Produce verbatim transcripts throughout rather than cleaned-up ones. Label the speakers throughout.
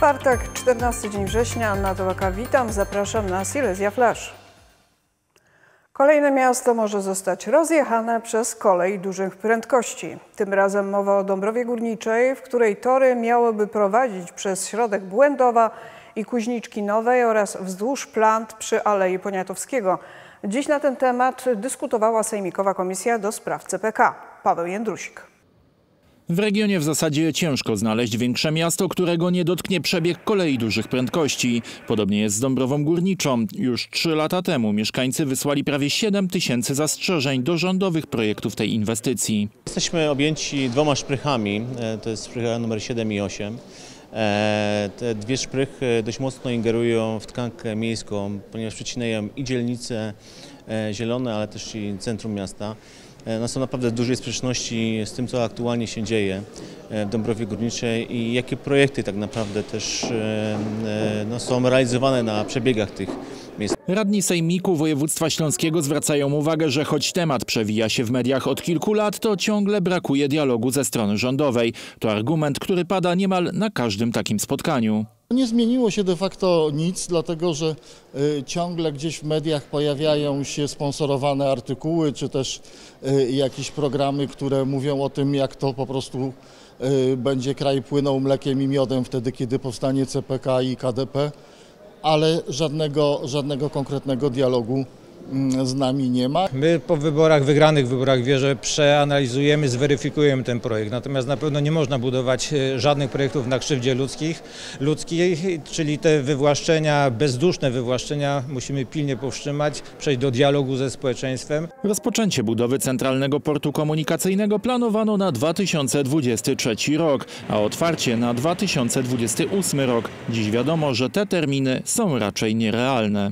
Speaker 1: Czwartek, czternasty dzień września, Anna Tołaka, witam, zapraszam na Silesia Flash. Kolejne miasto może zostać rozjechane przez kolej dużych prędkości. Tym razem mowa o Dąbrowie Górniczej, w której tory miałyby prowadzić przez środek Błędowa i Kuźniczki Nowej oraz wzdłuż plant przy Alei Poniatowskiego. Dziś na ten temat dyskutowała Sejmikowa Komisja do Spraw C P K. Paweł Jędrusik.
Speaker 2: W regionie w zasadzie ciężko znaleźć większe miasto, którego nie dotknie przebieg kolei dużych prędkości. Podobnie jest z Dąbrową Górniczą. Już trzy lata temu mieszkańcy wysłali prawie siedem tysięcy zastrzeżeń do rządowych projektów tej inwestycji.
Speaker 3: Jesteśmy objęci dwoma szprychami, to jest szprycha numer siedem i osiem. Te dwie szprychy dość mocno ingerują w tkankę miejską, ponieważ przecinają i dzielnice zielone, ale też i centrum miasta. No są naprawdę dużej sprzeczności z tym, co aktualnie się dzieje w Dąbrowie Górniczej i jakie projekty tak naprawdę też no, są realizowane na przebiegach tych miejsc.
Speaker 2: Radni Sejmiku Województwa Śląskiego zwracają uwagę, że choć temat przewija się w mediach od kilku lat, to ciągle brakuje dialogu ze strony rządowej. To argument, który pada niemal na każdym takim spotkaniu.
Speaker 4: Nie zmieniło się de facto nic, dlatego że y, ciągle gdzieś w mediach pojawiają się sponsorowane artykuły, czy też y, jakieś programy, które mówią o tym, jak to po prostu y, będzie kraj płynął mlekiem i miodem wtedy, kiedy powstanie C P K i K D P, ale żadnego, żadnego konkretnego dialogu z nami nie ma.
Speaker 5: My po wyborach, wygranych wyborach wierzę, przeanalizujemy, zweryfikujemy ten projekt. Natomiast na pewno nie można budować żadnych projektów na krzywdzie ludzkich, ludzkich, czyli te wywłaszczenia, bezduszne wywłaszczenia musimy pilnie powstrzymać, przejść do dialogu ze społeczeństwem.
Speaker 2: Rozpoczęcie budowy Centralnego Portu Komunikacyjnego planowano na dwa tysiące dwudziesty trzeci rok, a otwarcie na dwa tysiące dwudziesty ósmy rok. Dziś wiadomo, że te terminy są raczej nierealne.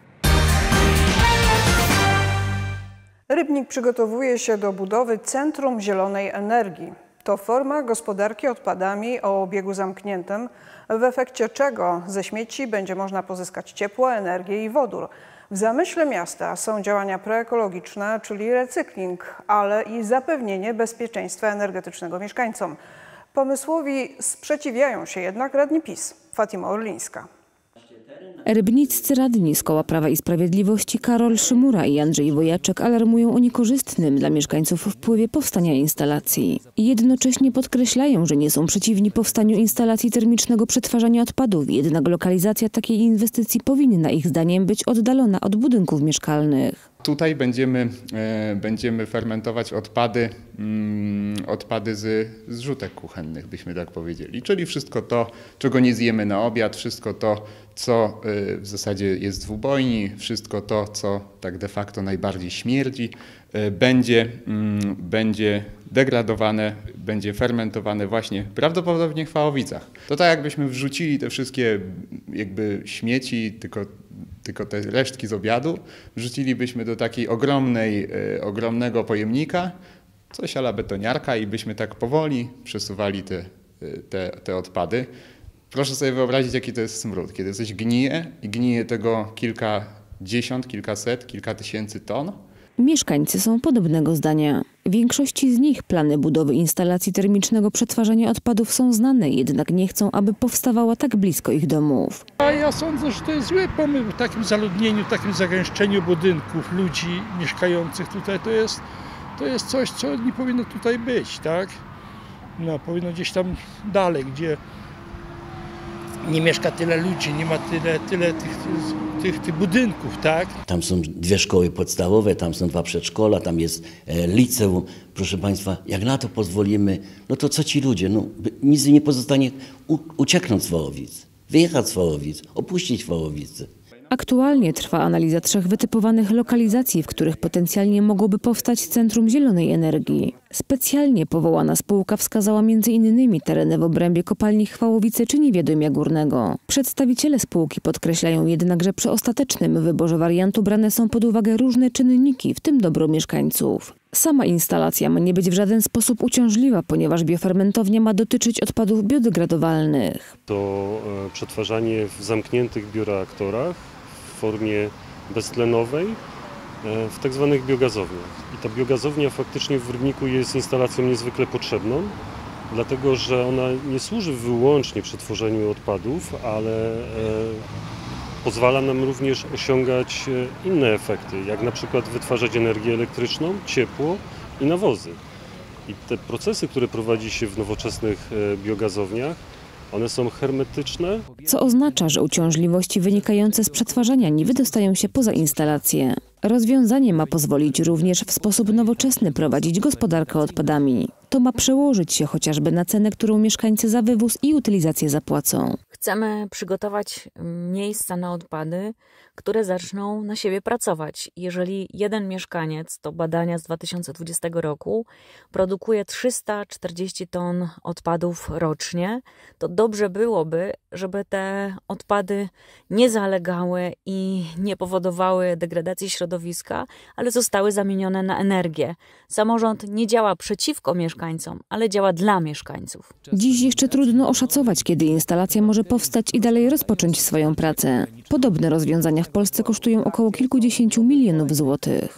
Speaker 1: Rybnik przygotowuje się do budowy Centrum Zielonej Energii. To forma gospodarki odpadami o obiegu zamkniętym, w efekcie czego ze śmieci będzie można pozyskać ciepło, energię i wodór. W zamyśle miasta są działania proekologiczne, czyli recykling, ale i zapewnienie bezpieczeństwa energetycznego mieszkańcom. Pomysłowi sprzeciwiają się jednak radni PiS. Fatima Orlińska.
Speaker 6: Rybniccy radni z Koła Prawa i Sprawiedliwości Karol Szymura i Andrzej Wojaczek alarmują o niekorzystnym dla mieszkańców wpływie powstania instalacji. Jednocześnie podkreślają, że nie są przeciwni powstaniu instalacji termicznego przetwarzania odpadów, jednak lokalizacja takiej inwestycji powinna ich zdaniem być oddalona od budynków mieszkalnych.
Speaker 7: Tutaj będziemy, e, będziemy fermentować odpady, mm, odpady z zrzutek kuchennych, byśmy tak powiedzieli. Czyli wszystko to, czego nie zjemy na obiad, wszystko to, co y, w zasadzie jest w ubojni, wszystko to, co tak de facto najbardziej śmierdzi, y, będzie, y, będzie degradowane, będzie fermentowane właśnie prawdopodobnie w Chwałowicach. To tak jakbyśmy wrzucili te wszystkie jakby śmieci, tylko tylko te resztki z obiadu, wrzucilibyśmy do takiej ogromnej, y, ogromnego pojemnika, coś ala betoniarka i byśmy tak powoli przesuwali te, y, te, te odpady. Proszę sobie wyobrazić, jaki to jest smród, kiedy coś gnije i gnije tego kilkadziesiąt, kilkaset, kilka tysięcy ton.
Speaker 6: Mieszkańcy są podobnego zdania. Większości z nich plany budowy instalacji termicznego przetwarzania odpadów są znane, jednak nie chcą, aby powstawała tak blisko ich domów.
Speaker 8: A ja sądzę, że to jest zły pomysł w takim zaludnieniu, takim zagęszczeniu budynków, ludzi mieszkających tutaj. To jest, to jest coś, co nie powinno tutaj być, tak? No, powinno gdzieś tam dalej, gdzie nie mieszka tyle ludzi, nie ma tyle, tyle tych, tych, tych budynków, tak?
Speaker 9: Tam są dwie szkoły podstawowe, tam są dwa przedszkola, tam jest e, liceum. Proszę Państwa, jak na to pozwolimy, no to co ci ludzie, no nic nie pozostanie, u, ucieknąć z Wołowic, wyjechać z Wołowic, opuścić Wołowice.
Speaker 6: Aktualnie trwa analiza trzech wytypowanych lokalizacji, w których potencjalnie mogłoby powstać Centrum Zielonej Energii. Specjalnie powołana spółka wskazała między innymi tereny w obrębie kopalni Chwałowice czy Niewiadomia Górnego. Przedstawiciele spółki podkreślają jednak, że przy ostatecznym wyborze wariantu brane są pod uwagę różne czynniki, w tym dobro mieszkańców. Sama instalacja ma nie być w żaden sposób uciążliwa, ponieważ biofermentownia ma dotyczyć odpadów biodegradowalnych.
Speaker 10: To przetwarzanie w zamkniętych bioreaktorach w formie beztlenowej w tak zwanych biogazowniach. I ta biogazownia faktycznie w Rybniku jest instalacją niezwykle potrzebną, dlatego że ona nie służy wyłącznie przetworzeniu odpadów, ale pozwala nam również osiągać inne efekty, jak na przykład wytwarzać energię elektryczną, ciepło i nawozy. I te procesy, które prowadzi się w nowoczesnych biogazowniach, one są hermetyczne.
Speaker 6: Co oznacza, że uciążliwości wynikające z przetwarzania nie wydostają się poza instalację. Rozwiązanie ma pozwolić również w sposób nowoczesny prowadzić gospodarkę odpadami. To ma przełożyć się chociażby na cenę, którą mieszkańcy za wywóz i utylizację zapłacą.
Speaker 11: Chcemy przygotować miejsca na odpady, które zaczną na siebie pracować. Jeżeli jeden mieszkaniec, to badania z dwa tysiące dwudziestego roku, produkuje trzysta czterdzieści ton odpadów rocznie, to dobrze byłoby, żeby te odpady nie zalegały i nie powodowały degradacji środowiska, ale zostały zamienione na energię. Samorząd nie działa przeciwko mieszkańcom, ale działa dla mieszkańców.
Speaker 6: Dziś jeszcze trudno oszacować, kiedy instalacja może powstać i dalej rozpocząć swoją pracę. Podobne rozwiązania w Polsce kosztują około kilkudziesięciu milionów złotych.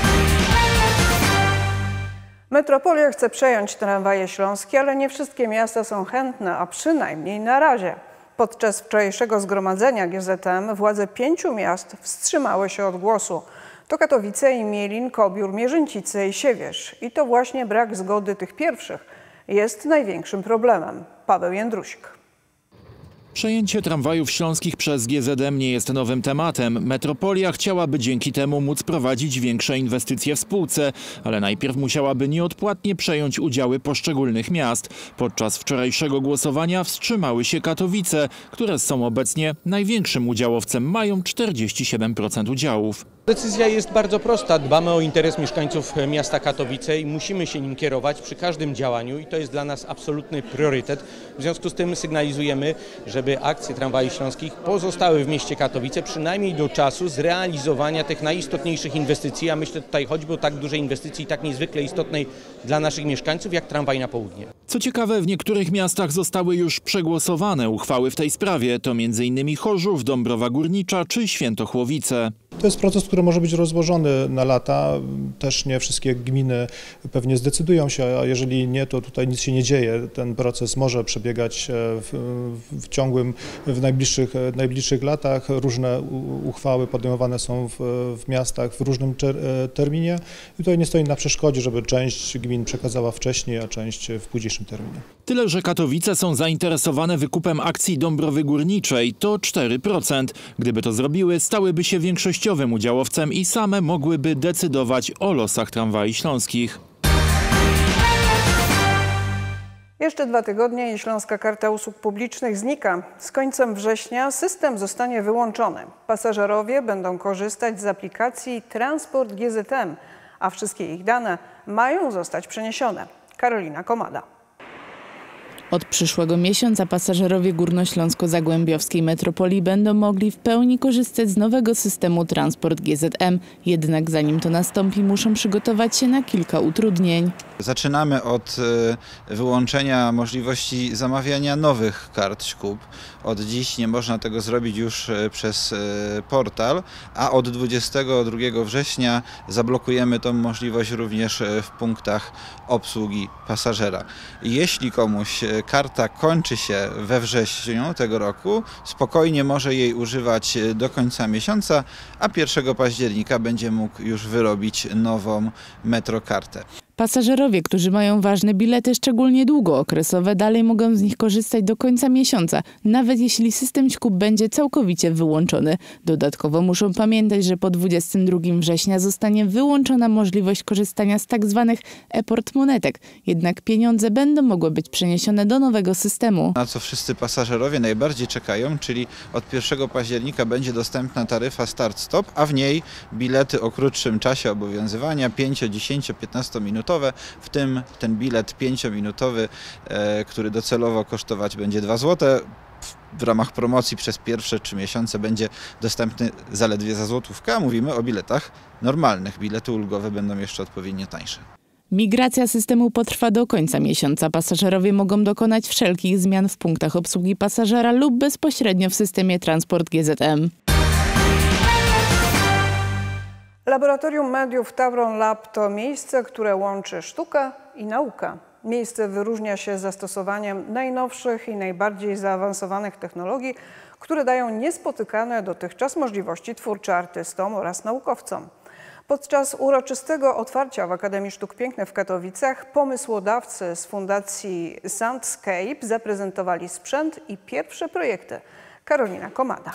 Speaker 1: Metropolia chce przejąć tramwaje śląskie, ale nie wszystkie miasta są chętne, a przynajmniej na razie. Podczas wczorajszego zgromadzenia G Z M władze pięciu miast wstrzymały się od głosu. To Katowice i Mielin, Kobiór, Mierzęcice i Siewierz. I to właśnie brak zgody tych pierwszych jest największym problemem. Paweł Jędrusik.
Speaker 2: Przejęcie tramwajów śląskich przez G Z M nie jest nowym tematem. Metropolia chciałaby dzięki temu móc prowadzić większe inwestycje w spółce, ale najpierw musiałaby nieodpłatnie przejąć udziały poszczególnych miast. Podczas wczorajszego głosowania wstrzymały się Katowice, które są obecnie największym udziałowcem, mają czterdzieści siedem procent udziałów.
Speaker 12: Decyzja jest bardzo prosta. Dbamy o interes mieszkańców miasta Katowice i musimy się nim kierować przy każdym działaniu i to jest dla nas absolutny priorytet. W związku z tym sygnalizujemy, żeby akcje tramwajów śląskich pozostały w mieście Katowice przynajmniej do czasu zrealizowania tych najistotniejszych inwestycji, a myślę tutaj choćby o tak dużej inwestycji, tak niezwykle istotnej dla naszych mieszkańców jak tramwaj na południe.
Speaker 2: Co ciekawe, w niektórych miastach zostały już przegłosowane uchwały w tej sprawie. To między innymi Chorzów, Dąbrowa Górnicza czy Świętochłowice.
Speaker 13: To jest proces, który może być rozłożony na lata. Też nie wszystkie gminy pewnie zdecydują się, a jeżeli nie, to tutaj nic się nie dzieje. Ten proces może przebiegać w, w ciągłym, w najbliższych, najbliższych latach. Różne uchwały podejmowane są w, w miastach w różnym terminie. I tutaj nie stoi na przeszkodzie, żeby część gmin przekazała wcześniej, a część w późniejszym terminie.
Speaker 2: Tyle, że Katowice są zainteresowane wykupem akcji Dąbrowy Górniczej, to cztery procent. Gdyby to zrobiły, stałyby się większościowym udziałowcem i same mogłyby decydować o losach tramwajów śląskich.
Speaker 1: Jeszcze dwa tygodnie i Śląska Karta Usług Publicznych znika. Z końcem września system zostanie wyłączony. Pasażerowie będą korzystać z aplikacji Transport G Z M, a wszystkie ich dane mają zostać przeniesione. Karolina Komada.
Speaker 14: Od przyszłego miesiąca pasażerowie górnośląsko-zagłębiowskiej metropolii będą mogli w pełni korzystać z nowego systemu Transport G Z M. Jednak zanim to nastąpi, muszą przygotować się na kilka utrudnień.
Speaker 15: Zaczynamy od wyłączenia możliwości zamawiania nowych kart ŚKUB. Od dziś nie można tego zrobić już przez portal, a od dwudziestego drugiego września zablokujemy tą możliwość również w punktach obsługi pasażera. Jeśli komuś karta kończy się we wrześniu tego roku, spokojnie może jej używać do końca miesiąca, a pierwszego października będzie mógł już wyrobić nową metrokartę.
Speaker 14: Pasażerowie, którzy mają ważne bilety, szczególnie długookresowe, dalej mogą z nich korzystać do końca miesiąca, nawet jeśli system ŚKUB będzie całkowicie wyłączony. Dodatkowo muszą pamiętać, że po dwudziestego drugiego września zostanie wyłączona możliwość korzystania z tzw. e-portmonetek. Jednak pieniądze będą mogły być przeniesione do nowego systemu.
Speaker 15: Na co wszyscy pasażerowie najbardziej czekają, czyli od pierwszego października będzie dostępna taryfa start-stop, a w niej bilety o krótszym czasie obowiązywania pięcio, dziesięcio, piętnastominutowe. W tym ten bilet pięciominutowy, e, który docelowo kosztować będzie dwa złote, w ramach promocji przez pierwsze trzy miesiące będzie dostępny zaledwie za złotówkę, a mówimy o biletach normalnych. Bilety ulgowe będą jeszcze odpowiednio tańsze.
Speaker 14: Migracja systemu potrwa do końca miesiąca. Pasażerowie mogą dokonać wszelkich zmian w punktach obsługi pasażera lub bezpośrednio w systemie Transport G Z M.
Speaker 1: Laboratorium Mediów Tauron Lab to miejsce, które łączy sztukę i naukę. Miejsce wyróżnia się zastosowaniem najnowszych i najbardziej zaawansowanych technologii, które dają niespotykane dotychczas możliwości twórcze artystom oraz naukowcom. Podczas uroczystego otwarcia w Akademii Sztuk Pięknych w Katowicach pomysłodawcy z Fundacji Soundscape zaprezentowali sprzęt i pierwsze projekty. Karolina Komada.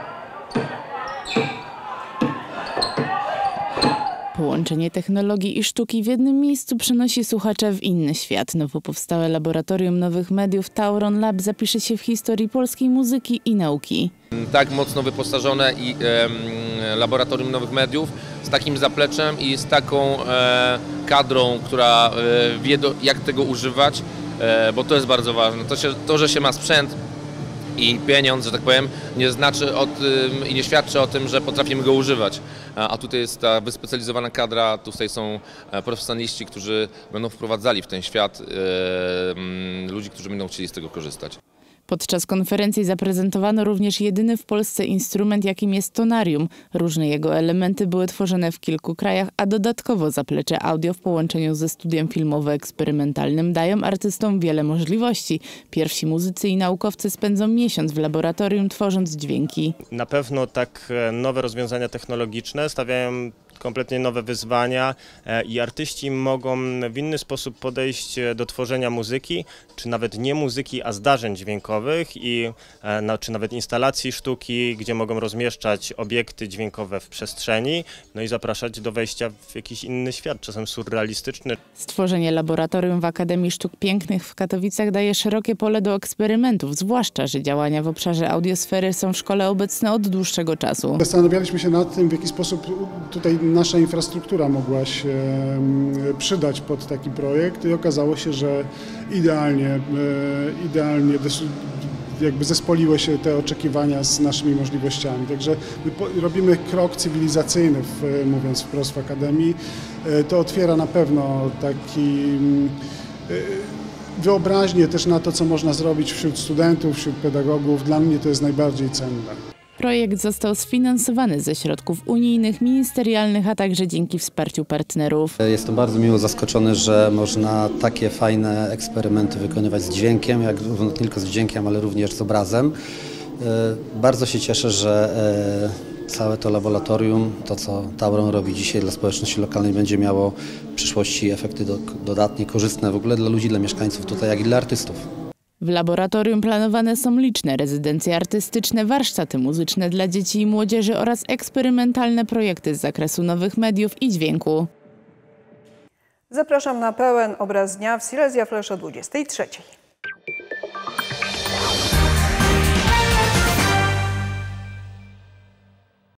Speaker 14: Połączenie technologii i sztuki w jednym miejscu przenosi słuchacza w inny świat. Nowo powstałe Laboratorium Nowych Mediów Tauron Lab zapisze się w historii polskiej muzyki i nauki.
Speaker 16: Tak mocno wyposażone i e, Laboratorium Nowych Mediów z takim zapleczem i z taką e, kadrą, która e, wie do, jak tego używać, e, bo to jest bardzo ważne. To, się, to, że się ma sprzęt i pieniądz, że tak powiem, nie znaczy o tym i nie świadczy o tym, że potrafimy go używać. A tutaj jest ta wyspecjalizowana kadra, tutaj są profesjonaliści, którzy będą wprowadzali w ten świat e, ludzi, którzy będą chcieli z tego korzystać.
Speaker 14: Podczas konferencji zaprezentowano również jedyny w Polsce instrument, jakim jest tonarium. Różne jego elementy były tworzone w kilku krajach, a dodatkowo zaplecze audio w połączeniu ze studiem filmowo-eksperymentalnym dają artystom wiele możliwości. Pierwsi muzycy i naukowcy spędzą miesiąc w laboratorium, tworząc dźwięki.
Speaker 17: Na pewno tak nowe rozwiązania technologiczne stawiają kompletnie nowe wyzwania i artyści mogą w inny sposób podejść do tworzenia muzyki, czy nawet nie muzyki, a zdarzeń dźwiękowych, i, czy nawet instalacji sztuki, gdzie mogą rozmieszczać obiekty dźwiękowe w przestrzeni, no i zapraszać do wejścia w jakiś inny świat, czasem surrealistyczny.
Speaker 14: Stworzenie laboratorium w Akademii Sztuk Pięknych w Katowicach daje szerokie pole do eksperymentów, zwłaszcza że działania w obszarze audiosfery są w szkole obecne od dłuższego czasu.
Speaker 18: Zastanawialiśmy się nad tym, w jaki sposób tutaj nasza infrastruktura mogła się przydać pod taki projekt i okazało się, że idealnie, idealnie jakby zespoliły się te oczekiwania z naszymi możliwościami. Także my robimy krok cywilizacyjny, w, mówiąc wprost w Akademii. To otwiera na pewno taki wyobraźnię też na to, co można zrobić wśród studentów, wśród pedagogów. Dla mnie to jest najbardziej cenne.
Speaker 14: Projekt został sfinansowany ze środków unijnych, ministerialnych, a także dzięki wsparciu partnerów.
Speaker 19: Jestem bardzo miło zaskoczony, że można takie fajne eksperymenty wykonywać z dźwiękiem, jak nie tylko z dźwiękiem, ale również z obrazem. Bardzo się cieszę, że całe to laboratorium, to co Tauron robi dzisiaj dla społeczności lokalnej, będzie miało w przyszłości efekty dodatnie, korzystne w ogóle dla ludzi, dla mieszkańców tutaj, jak i dla artystów.
Speaker 14: W laboratorium planowane są liczne rezydencje artystyczne, warsztaty muzyczne dla dzieci i młodzieży oraz eksperymentalne projekty z zakresu nowych mediów i dźwięku.
Speaker 1: Zapraszam na pełen obraz dnia w Silesia Flash o dwudziestej trzeciej.